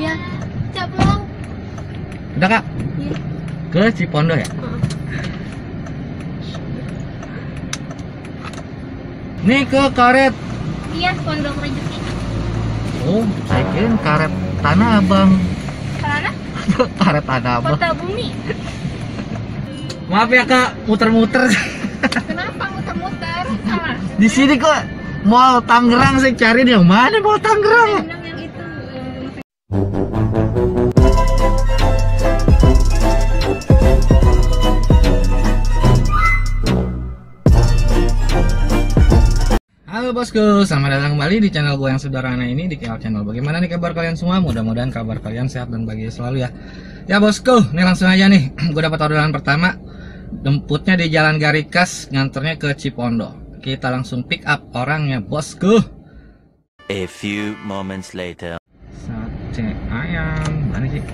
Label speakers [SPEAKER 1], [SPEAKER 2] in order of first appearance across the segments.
[SPEAKER 1] Iya. Cak pulang.
[SPEAKER 2] Udah Kak?
[SPEAKER 1] Iya.
[SPEAKER 2] Ke Cipondo ya? Nih ke karet.
[SPEAKER 1] Iya, Pondok Rezeki.
[SPEAKER 2] Oh, saya kirain karet Tanah Abang.
[SPEAKER 1] Karena
[SPEAKER 2] Karet Tanah Abang.
[SPEAKER 1] Kota Bumi.
[SPEAKER 2] Maaf ya Kak, muter-muter.
[SPEAKER 1] Kenapa muter-muter? Salah.
[SPEAKER 2] Di sini kok Mall Tangerang saya cari nih. Mana Mall Tangerang?
[SPEAKER 1] Bilang yang itu.
[SPEAKER 2] Halo bosku, selamat datang kembali di channel gue yang sederhana ini, di KL Channel. Bagaimana nih kabar kalian semua? Mudah-mudahan kabar kalian sehat dan bahagia selalu ya. Ya bosku, nih langsung aja nih. Gue dapat orderan pertama. Jemputnya di Jalan Garikas, nganternya ke Cipondo. Kita langsung pick up orangnya bosku.
[SPEAKER 3] A few moments later.
[SPEAKER 2] Sate ayam, mana sih?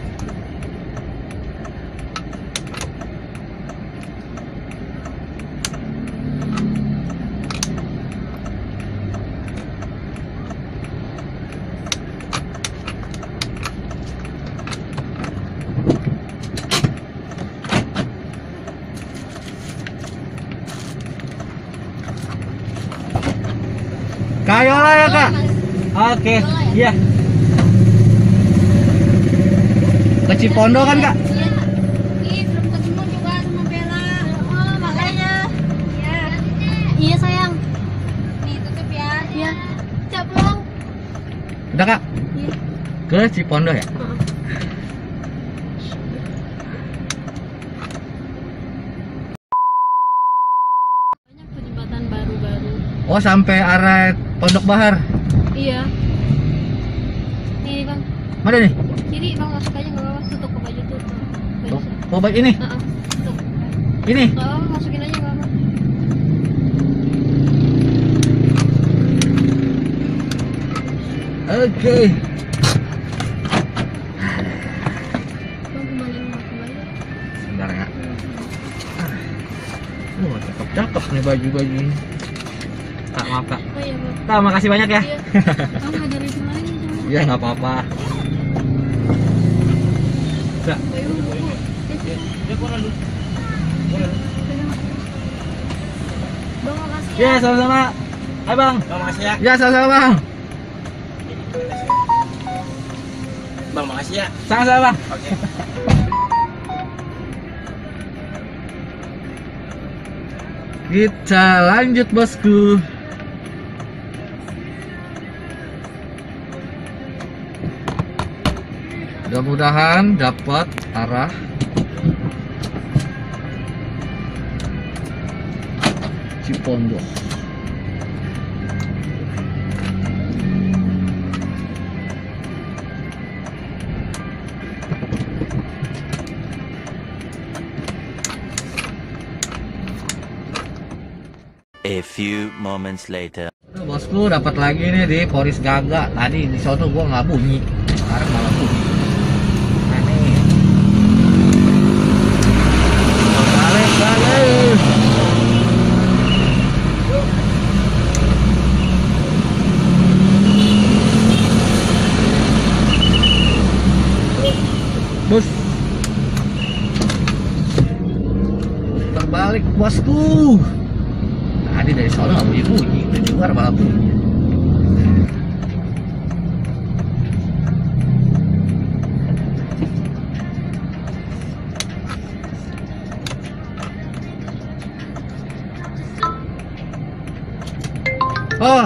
[SPEAKER 2] Kayola ya Kak? Oke, iya. Ke Cipondo kan Kak?
[SPEAKER 1] Iya. Ih, belum ketemu juga sama Bella. Oh, makanya. Iya. Iya, sayang. Nih, tutup ya. Iya. Cak pulang.
[SPEAKER 2] Udah Kak?
[SPEAKER 1] Iya.
[SPEAKER 2] Ke Cipondo ya?
[SPEAKER 1] Banyak tuh jembatan baru-baru.
[SPEAKER 2] Oh sampai arah Pondok Bahar.
[SPEAKER 1] Iya. Nih, Bang.
[SPEAKER 2] Mana nih?
[SPEAKER 1] Kiri, Bang, masuk aja enggak apa-apa. Tutup ke baju tuh. Baju.
[SPEAKER 2] Oh baik ini?
[SPEAKER 1] Heeh. Tuh.
[SPEAKER 2] Ini?
[SPEAKER 1] Enggak apa-apa, masukin aja enggak apa-apa.
[SPEAKER 2] Oke.
[SPEAKER 1] Bang, kembaliin kembali.
[SPEAKER 2] Sebentar ya. Cakep-cakep nih baju-baju ini. Kak, maaf Kak.
[SPEAKER 1] Oh iya, Bang.
[SPEAKER 2] Kak, makasih banyak ya.
[SPEAKER 1] Iya. Bang, ngajarin itu lagi sama.
[SPEAKER 2] Iya nggak apa-apa. Kak.
[SPEAKER 1] Ayo, Bu. Bang, makasih
[SPEAKER 2] Ya sama-sama. Hai Bang.
[SPEAKER 4] Bang, makasih ya.
[SPEAKER 2] Ya sama-sama Bang.
[SPEAKER 4] Bang, makasih ya.
[SPEAKER 2] Sama-sama Bang.
[SPEAKER 4] Oke.
[SPEAKER 2] Kita lanjut bosku. Mudah-mudahan dapat arah Cipondo.
[SPEAKER 3] A few moments later.
[SPEAKER 2] Bosku dapat lagi nih di Poris Gaga. Tadi di sono gua nggak bunyi, sekarang malah bunyi. Nah nih. Balik. Bos. Terbalik bosku. Tadi dari sono nggak bunyi, dari luar malah bunyi. Oh,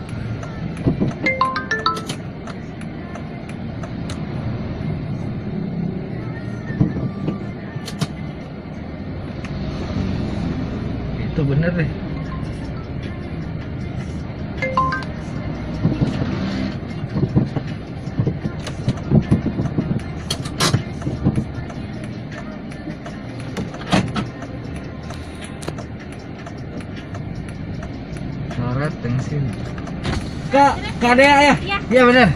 [SPEAKER 2] itu bener deh. Karet tensin. Kak, KDA ya?
[SPEAKER 1] Iya.
[SPEAKER 2] Iya bener.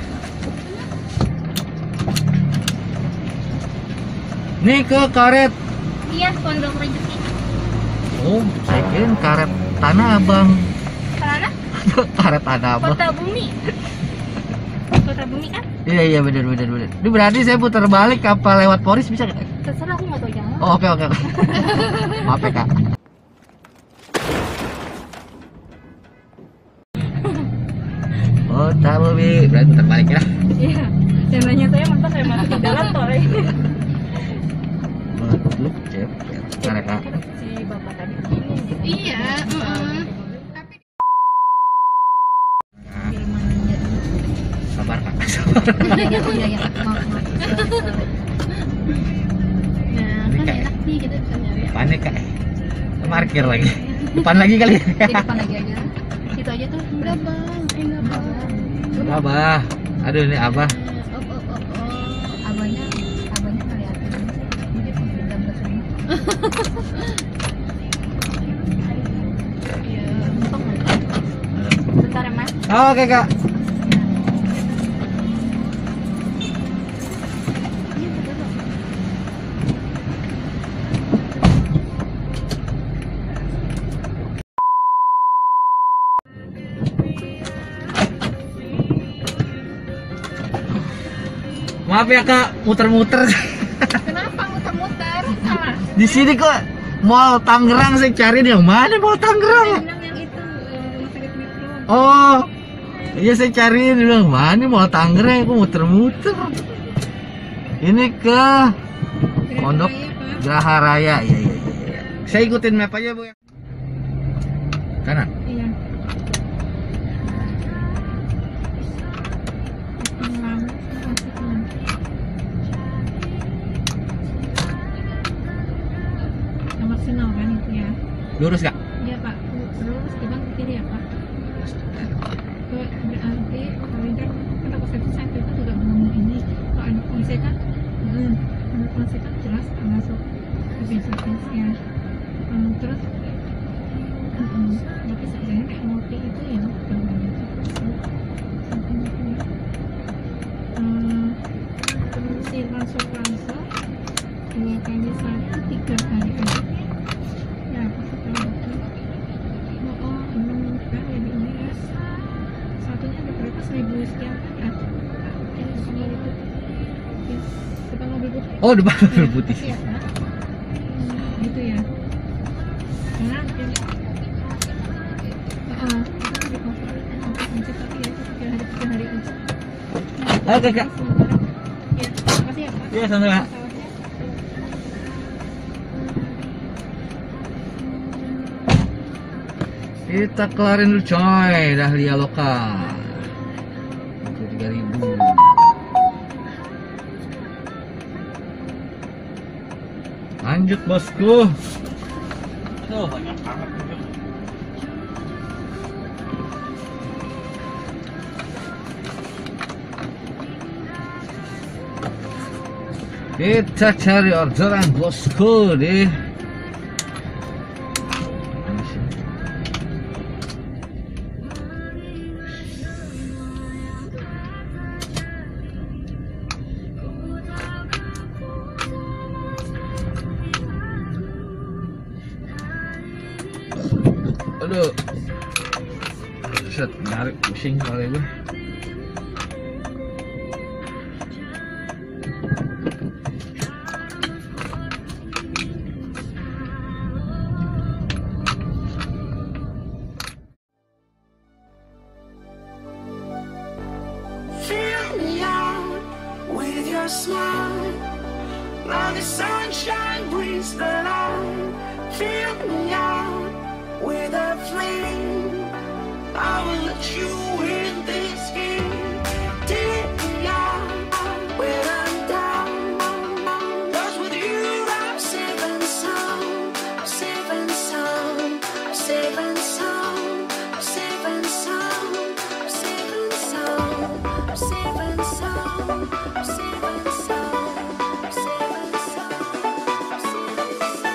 [SPEAKER 2] Nih ke karet.
[SPEAKER 1] Iya, Pondok Rezeki.
[SPEAKER 2] Oh, saya kirain karet Tanah Abang.
[SPEAKER 1] Karena
[SPEAKER 2] Karet Tanah Abang.
[SPEAKER 1] Kota Bumi. Kota Sukabumi kan?
[SPEAKER 2] Iya bener. Ini berarti saya putar balik apa lewat Poris bisa nggak?
[SPEAKER 1] Terserah, aku nggak tahu jalan.
[SPEAKER 2] Oh, oke. Maaf ya kak. Oh tahu bi, berarti putar balik ya.
[SPEAKER 1] Iya. Channelnya saya mentok saya masuk ke jalan tol.
[SPEAKER 2] Betul, cep. Sebentar ya kak.
[SPEAKER 1] Si bapak tadi. Iya. Tapi
[SPEAKER 2] Sabar kak. Sabar.
[SPEAKER 1] Iya. Maaf. Nah,
[SPEAKER 2] Ini
[SPEAKER 1] kan
[SPEAKER 2] kayak-
[SPEAKER 1] enak nih kita bisa nyari.
[SPEAKER 2] Panik kak. Parkir lagi. Depan lagi kali.
[SPEAKER 1] Di depan lagi aja. Situ aja tuh. Enggak bang. Enggak bang.
[SPEAKER 2] Abah. Aduh ini abah.
[SPEAKER 1] Abahnya kelihatan. Mungkin udah bersama. Iya, untung nggak? Bentar ya mas.
[SPEAKER 2] Oh, oke kak. Maaf ya kak, muter-muter.
[SPEAKER 1] Kenapa muter-muter? Salah.
[SPEAKER 2] Di sini kok Mall Tangerang saya cari nih. Mana Mall Tangerang?
[SPEAKER 1] Bilang yang itu rumah sakit Metro.
[SPEAKER 2] Oh, iya saya cari bilang mana Mall Tangerang. Aku muter-muter. Ini ke Pondok Geraha Raya. Iya. Saya ikutin map aja bu. Kanan.
[SPEAKER 1] Iya. Nomor Sinau kan itu ya?
[SPEAKER 2] Lurus kak.
[SPEAKER 1] Iya pak. Terus kita ke kiri ya pak. Berarti paling kan aku saya itu juga ngomong ini. Kalau anak polisi kan, anak polisi kan jelas kan masuk ke bisnisnya. Terus tapi sebenarnya kayak ngopi itu ya terus si langsung dua kali satu 3 hari aja ya setelah itu kan ya di ini ya satunya ada berapa 1000 sekian kan ya sama itu ya depan mobil putih
[SPEAKER 2] Oh depan mobil putih.
[SPEAKER 1] ya kan gitu ya karena
[SPEAKER 2] Oke kak.
[SPEAKER 1] Ya, makasih ya Pak.
[SPEAKER 2] Iya sama. Kita kelarin dulu coy, Dahlia lokal. Itu 3.000. Lanjut bosku. Oh banyak banget. Kita cari orderan bosku di aduh set narik pusing kali gue.
[SPEAKER 5] Fill me out with your smile. Now the sunshine brings the light. Fill me out with a flame. I will let you in this game. Take me out when I'm down. 'Cause with you I'm safe and sound. I'm safe and sound. I'm safe and sound. I'm safe and sound. I'm safe and sound. I'm safe and sound. I'm safe and sound. I'm safe and sound. I'm safe and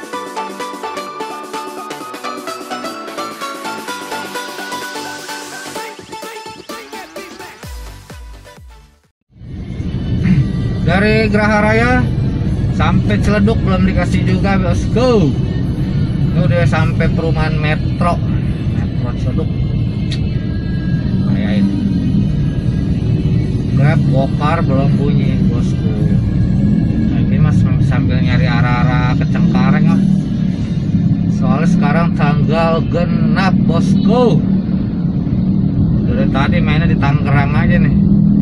[SPEAKER 2] Dari Geraha Raya sampai Ciledug belum dikasih juga bosku. Ini udah sampai perumahan Metro Ciledug. Kayak ini. Grab Gokar belum bunyi bosku. Nah, ini mas sambil nyari arah-arah ke Cengkareng lah. Soalnya sekarang tanggal genap bosku. Dari tadi mainnya di Tangerang aja nih.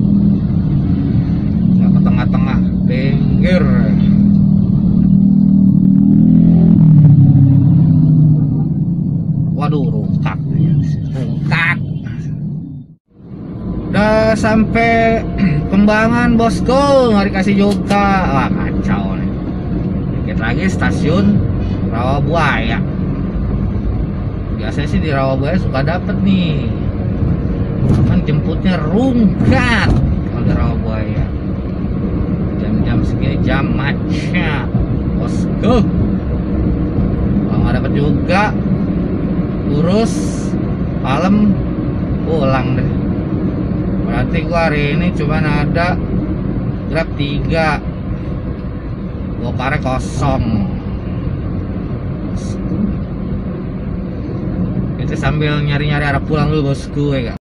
[SPEAKER 2] Nggak ke tengah-tengah, pinggir. Waduh, rungkak. Udah sampai Kembangan bosku, nggak dikasih juga. Wah kacau nih. Dikit lagi stasiun Rawabuaya. Biasanya sih di Rawabuaya suka dapet nih, kan jemputnya rungkat kalau di Rawabuaya. Jam-jam segini jam macet bosku. Kalau nggak dapet juga, urus malam pulang deh. Berarti gua hari ini cuma ada Grab 3, Gokarnya kosong. Itu sambil nyari-nyari arah pulang dulu bosku ya.